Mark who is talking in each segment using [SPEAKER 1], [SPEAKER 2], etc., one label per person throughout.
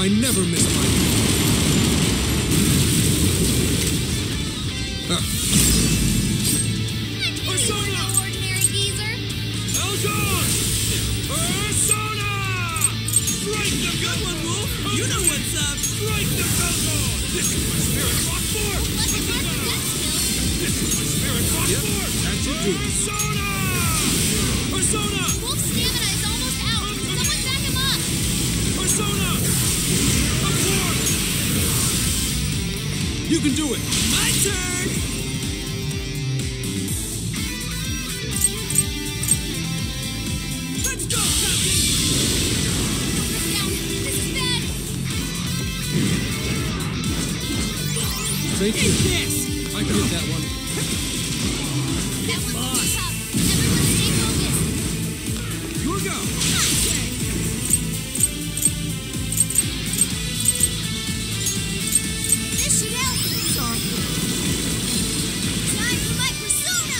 [SPEAKER 1] I never miss my
[SPEAKER 2] Persona! No ordinary geezer.
[SPEAKER 1] Elgon! Persona! Strike the good one, Wolf!
[SPEAKER 3] You know what's up!
[SPEAKER 1] Strike the Belgon! This is my spirit rock force!
[SPEAKER 2] Let the mark of that skill.
[SPEAKER 1] This is my spirit rock force! That should do. Persona! Persona!
[SPEAKER 2] Wolf's stamina is almost out. Someone back him up.
[SPEAKER 1] Persona! Of course! You can do it!
[SPEAKER 3] My turn! Let's go, Captain!
[SPEAKER 2] Wolf's down. This is bad.
[SPEAKER 1] Thank
[SPEAKER 3] Take
[SPEAKER 1] you.
[SPEAKER 3] this!
[SPEAKER 1] I can hit that one.
[SPEAKER 2] That one's too tough. Everyone stay focused.
[SPEAKER 1] Your go!
[SPEAKER 2] This should help. Sorry. Time for my persona.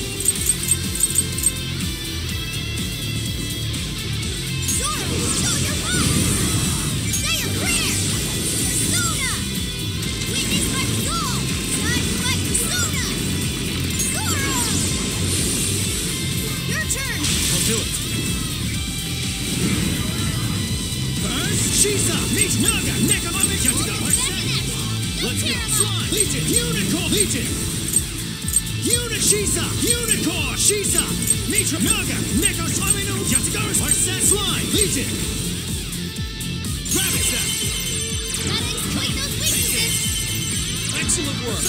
[SPEAKER 2] Zoro, show your might. Say your prayer. Persona. Witness my resolve. Time for my persona. Zoro. Your turn.
[SPEAKER 1] I'll do it.
[SPEAKER 3] Shisa! Meet Naga! Nekomami!
[SPEAKER 2] Wolf is back in action. Go
[SPEAKER 3] Let's
[SPEAKER 2] tear
[SPEAKER 3] go!
[SPEAKER 2] him up.
[SPEAKER 3] Slime! Legion! Unicorn! Legion! Shisa! Unicorn! Shisa! Mitra! Naga! Neko! Saminu! Yatsugaru! Arset! Slime! Legion! Rabbit Step!
[SPEAKER 2] Gotta exploit those weaknesses.
[SPEAKER 1] Excellent work!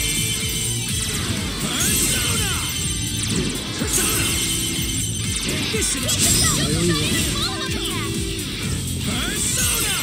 [SPEAKER 3] Persona! Persona! This should
[SPEAKER 2] Keep it going without any follow-up attack.
[SPEAKER 3] Persona!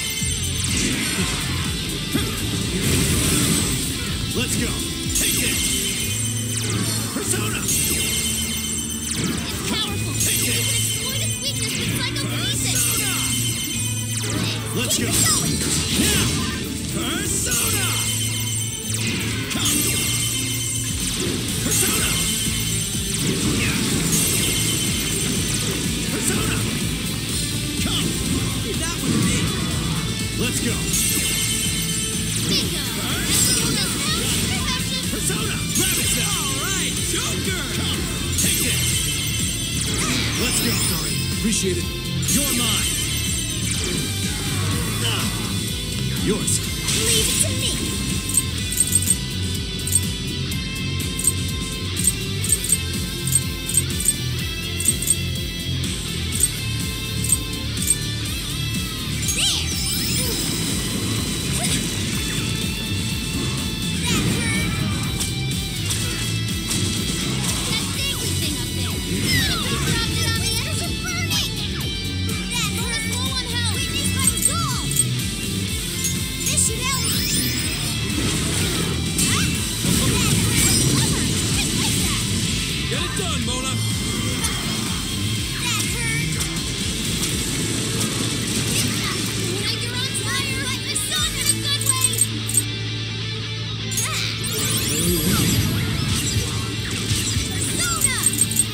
[SPEAKER 3] Let's go! Take this! Persona!
[SPEAKER 2] It's powerful.
[SPEAKER 3] Take
[SPEAKER 2] You
[SPEAKER 3] it.
[SPEAKER 2] can exploit its weakness with psychokinesis.
[SPEAKER 3] Persona! Let's
[SPEAKER 2] Keep
[SPEAKER 3] go!
[SPEAKER 2] it going.
[SPEAKER 3] Now! Persona! Come! Persona! Yeah. Persona! Come! Leave that one to me. Let's go!
[SPEAKER 2] Bingo. That's what it does now. Perfection.
[SPEAKER 3] Persona! Rabbit Step! Alright! Joker! Come! Take this! Let's go! Sorry.
[SPEAKER 1] Appreciate it.
[SPEAKER 3] You're mine! Ah. Yours!
[SPEAKER 2] Leave it to me. There. That hurt. That dangly thing up there. Dropped it on the edge of burning. That hurt. Low on health. Witness my resolve. This should help. Ah! That hurt. I like that.
[SPEAKER 1] Get it done, Mona!
[SPEAKER 2] That hurt. Like you're on fire. Like the sun in a good way. Persona.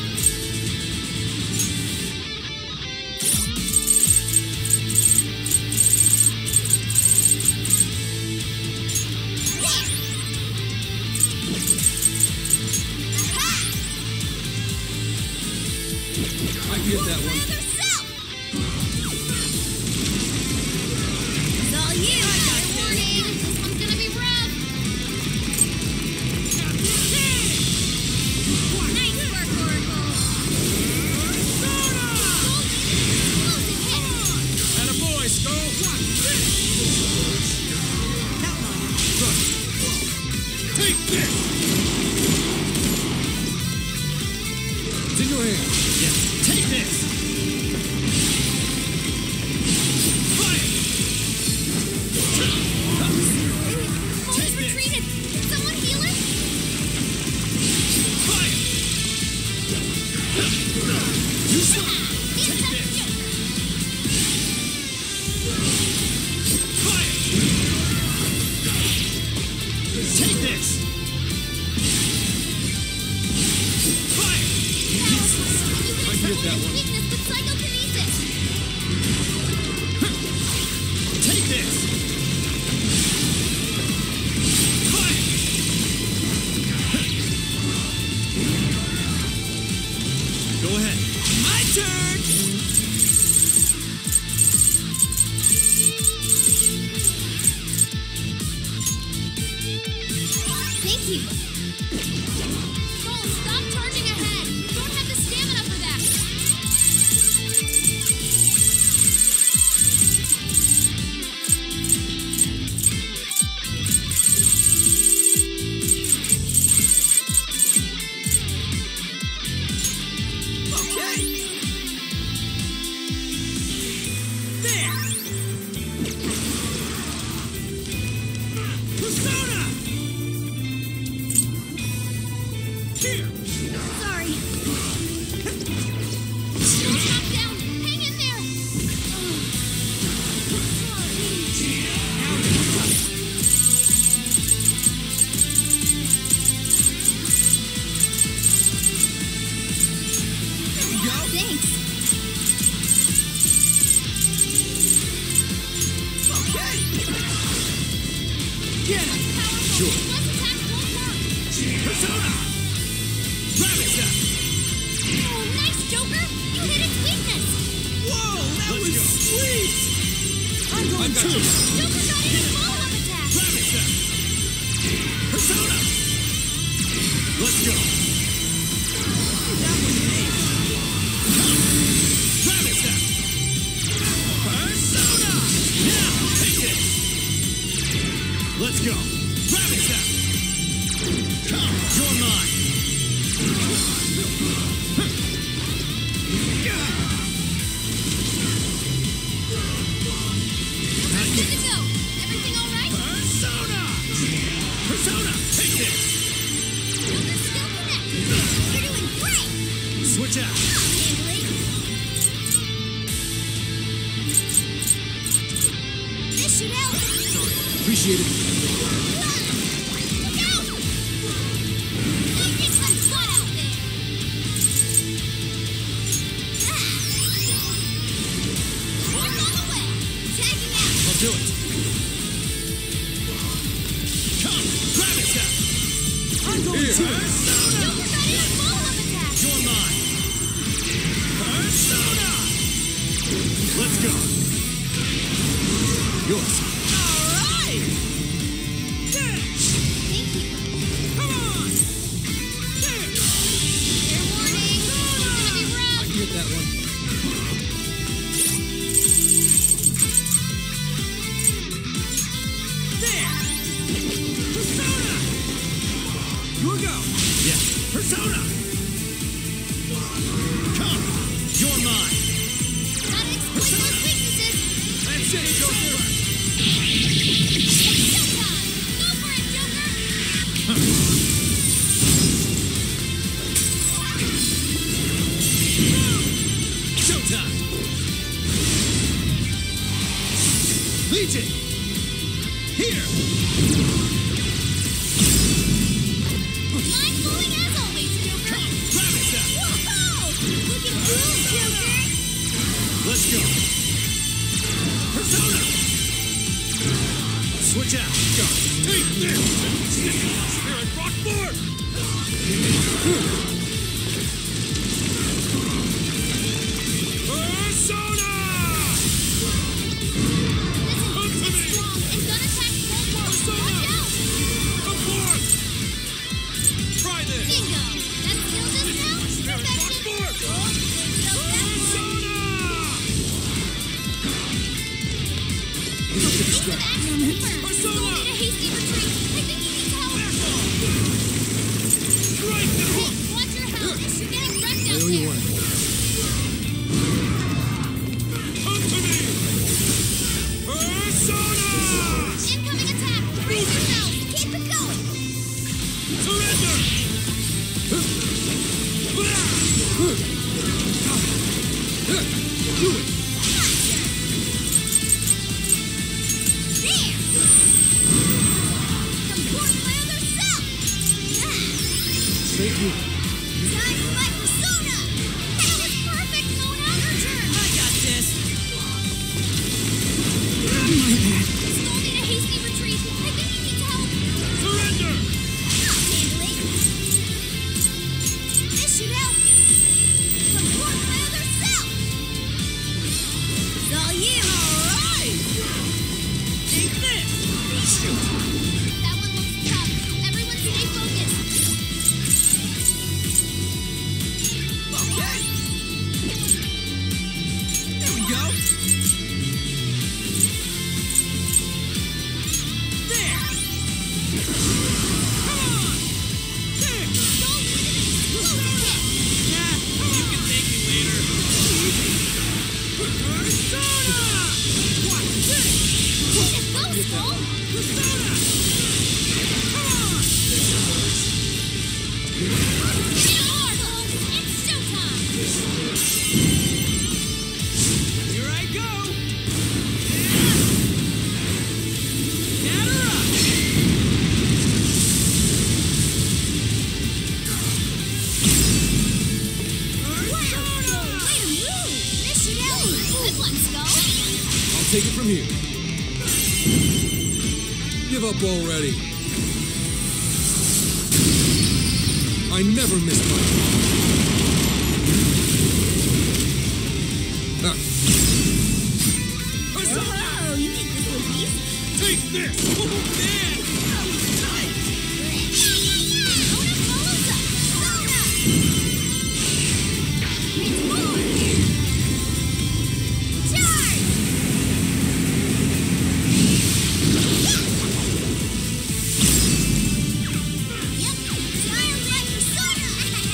[SPEAKER 2] There. Aha!
[SPEAKER 1] I can hit that one.
[SPEAKER 2] Other self. It's all you. Warning. This one's gonna be rough. Nice work, Oracle. Explosive hit.
[SPEAKER 1] Attaboy, Skull! Take this! It's in your hand.
[SPEAKER 3] Yeah. Take this! Fire! There! Persona! Here!
[SPEAKER 2] Sorry. Knock down. Hang in there.
[SPEAKER 3] There we go!
[SPEAKER 2] Thanks.
[SPEAKER 3] Okay! Get it!
[SPEAKER 2] Powerful.
[SPEAKER 3] Sure.
[SPEAKER 2] Plus attack won't work.
[SPEAKER 3] Persona! Rabbit Step!
[SPEAKER 2] Oh, nice, Joker. You hit its weakness.
[SPEAKER 3] Whoa, that
[SPEAKER 1] Let's
[SPEAKER 3] was
[SPEAKER 1] go.
[SPEAKER 3] sweet! I'm going
[SPEAKER 1] I've got
[SPEAKER 3] to!
[SPEAKER 1] you.
[SPEAKER 2] Joker got in a follow-up attack.
[SPEAKER 3] Rabbit Step! Persona!
[SPEAKER 1] Let's go.
[SPEAKER 3] That was an ace! Rabbit Step! Persona! Now, take this!
[SPEAKER 1] Let's go.
[SPEAKER 3] Rabbit Step! Come, you're mine!
[SPEAKER 2] Good to go. Everything all right?
[SPEAKER 3] Persona! Persona, take this!
[SPEAKER 2] Joker's still connected. You're doing great.
[SPEAKER 3] Switch out!
[SPEAKER 2] I'll handle it. This should help.
[SPEAKER 1] Appreciate it.
[SPEAKER 2] Look out! Don't get some blood out there. Horse on the way. Tagging out.
[SPEAKER 1] I'll do it.
[SPEAKER 3] Come, Rabbit Step! I'm going
[SPEAKER 1] Here.
[SPEAKER 3] to! Persona!
[SPEAKER 2] Joker got in a follow-up attack.
[SPEAKER 3] You're mine! Persona!
[SPEAKER 1] Let's go. Yours.
[SPEAKER 3] Alright! Yeah!
[SPEAKER 2] Thank you.
[SPEAKER 3] Come on! There!
[SPEAKER 2] Fair warning. It's gonna be
[SPEAKER 1] I
[SPEAKER 2] rough.
[SPEAKER 1] can get that one.
[SPEAKER 3] There! Persona! Your go!
[SPEAKER 1] Yeah.
[SPEAKER 3] Persona! Come! You're mine!
[SPEAKER 2] Gotta exploit those weaknesses.
[SPEAKER 3] That's it, Joker!
[SPEAKER 2] Showtime. Go for it, Joker.
[SPEAKER 3] Showtime! Legion! Here!
[SPEAKER 2] Mind-blowing as always, Joker.
[SPEAKER 3] Rabbit Step!
[SPEAKER 2] Whoa! Looking cool, Joker.
[SPEAKER 1] Let's go.
[SPEAKER 3] Persona! Switch out! Go!
[SPEAKER 1] Take this. Spirit Rock Force.
[SPEAKER 3] Persona!
[SPEAKER 2] Listen, it's strong and gun attack won't work. Watch out!
[SPEAKER 3] Of course!
[SPEAKER 1] Try this.
[SPEAKER 2] Bingo. That skill just now?
[SPEAKER 1] Spirit Rock
[SPEAKER 2] Perfection.
[SPEAKER 1] Force.
[SPEAKER 2] Oh, so that one.
[SPEAKER 3] Persona!
[SPEAKER 2] Ace of action confirmed.
[SPEAKER 3] Persona!
[SPEAKER 2] Don't need a hasty retreat. I think he needs help.
[SPEAKER 3] Strike the
[SPEAKER 2] Hey,
[SPEAKER 3] hook!
[SPEAKER 2] watch your health. You're getting wrecked
[SPEAKER 1] I
[SPEAKER 2] out
[SPEAKER 1] owe you
[SPEAKER 2] there.
[SPEAKER 1] one.
[SPEAKER 3] Come to me! Persona!
[SPEAKER 2] Incoming attack. Brace yourself. Keep it going.
[SPEAKER 3] Surrender!
[SPEAKER 1] Do it.
[SPEAKER 2] There. Comport my other self.
[SPEAKER 1] Thank you.
[SPEAKER 2] Time for my persona. That was perfect, Mona. Your turn.
[SPEAKER 3] I got this!
[SPEAKER 2] Still need a hasty retreat. I think he needs help.
[SPEAKER 3] Surrender!
[SPEAKER 2] I'll handle it. This should help. Comport my other self. It's all you.
[SPEAKER 3] Alright! Take this!
[SPEAKER 2] That one looks tough. Everyone stay focused.
[SPEAKER 3] Okay! There we go! There! Come on! There!
[SPEAKER 2] Don't need an explosive hit.
[SPEAKER 3] Yeah, you can thank me later. Persona!
[SPEAKER 2] Ghost Bolt!
[SPEAKER 1] Persona!
[SPEAKER 2] It's showtime!
[SPEAKER 1] Here I go! Batter up! Persona!
[SPEAKER 2] Way to move! Mission Ellie! Good one, Skull!
[SPEAKER 4] I'll take it from here. Give up already. I never miss my... Ah,
[SPEAKER 2] Oh, you think this was easy?
[SPEAKER 1] Take this! Oh, man! That was tight!
[SPEAKER 2] Sona follows up! Sona! It's more! Charge! Yep, Giant Light Persona!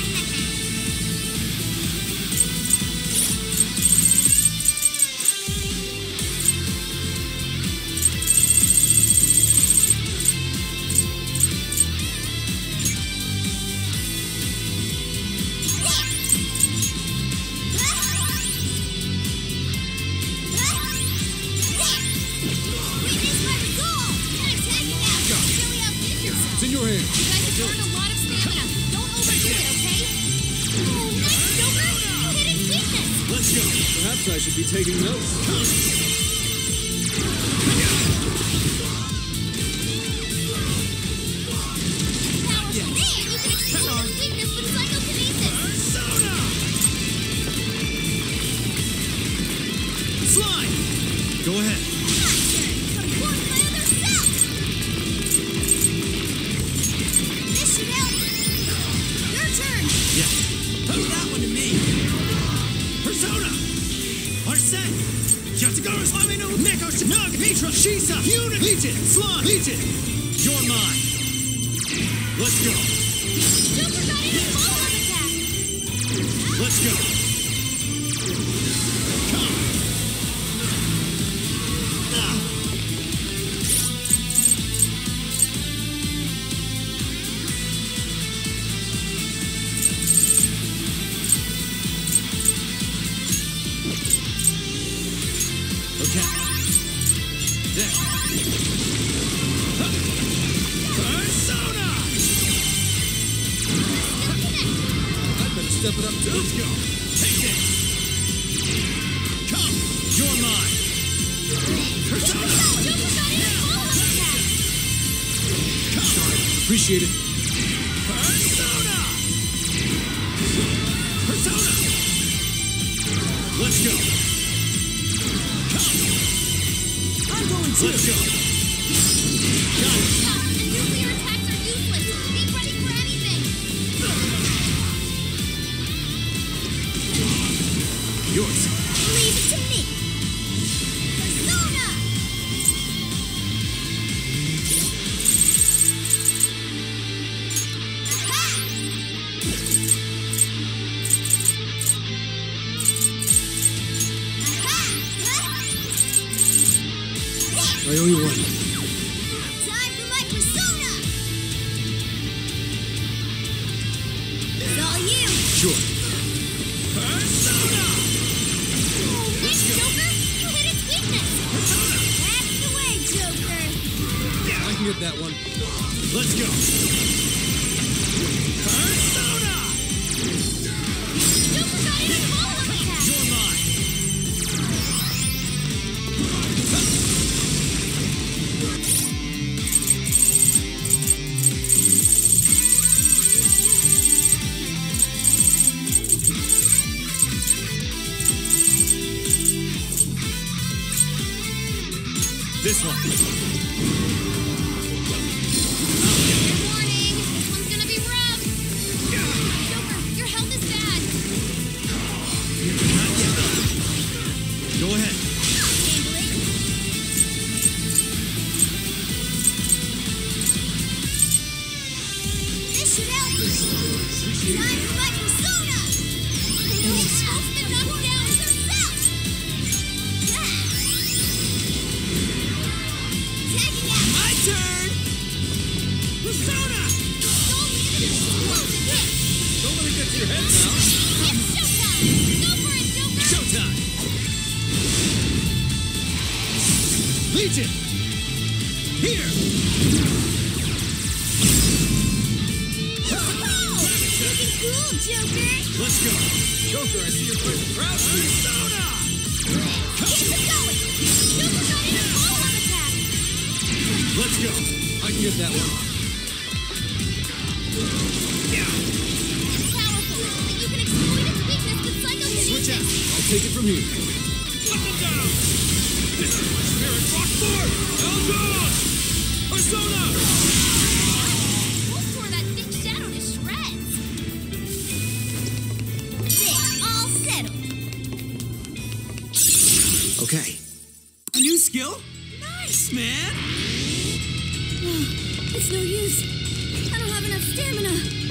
[SPEAKER 4] it's in your hands.
[SPEAKER 2] You guys have burned a lot of stamina. Don't overdo it, okay? Oh, nice, Joker! Hidden weakness!
[SPEAKER 3] Let's go.
[SPEAKER 4] Perhaps I should be taking notes.
[SPEAKER 2] Powerful. Man, you can exploit his weakness with psychokinesis!
[SPEAKER 1] Persona!
[SPEAKER 3] Slide. Go ahead.
[SPEAKER 2] Conform my other self! Mission Ellie! Your turn!
[SPEAKER 3] Yeah. Put that one to me. Persona. Arsene. Yatagara Swamino. Neko Shinag. Mitra. Shisa. Unit. Legion. Slime. Legion. You're mine. Let's go.
[SPEAKER 2] Joker got in a follow-up attack!
[SPEAKER 3] Let's go. Come. Ah. Okay. There.
[SPEAKER 1] Persona!
[SPEAKER 4] I'd better step it up too.
[SPEAKER 3] Let's go. Take this. Come. You're mine. Persona.
[SPEAKER 2] Joker got in a follow-up attack!
[SPEAKER 4] Appreciate it.
[SPEAKER 1] Persona!
[SPEAKER 3] Persona. Let's go. Come.
[SPEAKER 1] I'm going to.
[SPEAKER 3] Let's go. Got it.
[SPEAKER 2] The nuclear attacks are useless! Be ready for anything!
[SPEAKER 3] Yours.
[SPEAKER 2] Leave it to me! Persona!
[SPEAKER 4] I owe you one.
[SPEAKER 2] Time for my persona! It's all you!
[SPEAKER 4] Sure.
[SPEAKER 1] Persona!
[SPEAKER 2] Thanks, Joker! You hit its weakness!
[SPEAKER 3] Persona.
[SPEAKER 2] That's the way, Joker!
[SPEAKER 4] I can get that one.
[SPEAKER 3] Let's go.
[SPEAKER 1] Persona!
[SPEAKER 2] Joker got in a follow-up attack!
[SPEAKER 3] You're mine. This one.
[SPEAKER 2] Warning! This one's gonna be rough! Joker, your health is bad!
[SPEAKER 3] Not yet. Go ahead.
[SPEAKER 2] I'll handle it! Mission Ellie! Time for my persona! It's been knocked down herself!
[SPEAKER 3] Legion! Here!
[SPEAKER 2] Looking cool, Joker!
[SPEAKER 3] Let's go!
[SPEAKER 4] Joker, I see you're playing the crowd.
[SPEAKER 3] Persona!
[SPEAKER 2] Keep it going! Joker got in a follow-up attack!
[SPEAKER 3] Let's go!
[SPEAKER 4] I can get that one.
[SPEAKER 3] Yeah!
[SPEAKER 2] It's powerful, but you can exploit its weakness with
[SPEAKER 3] Switch out!
[SPEAKER 2] psychokinesis!
[SPEAKER 4] I'll take it from here.
[SPEAKER 1] Cut them down! This is my spirit rock forward! Eldon! Persona!
[SPEAKER 2] We'll tore that thick shadow to shreds! There, all settled!
[SPEAKER 3] Okay.
[SPEAKER 5] A new skill? Nice, man!
[SPEAKER 2] It's no use. I don't have enough stamina.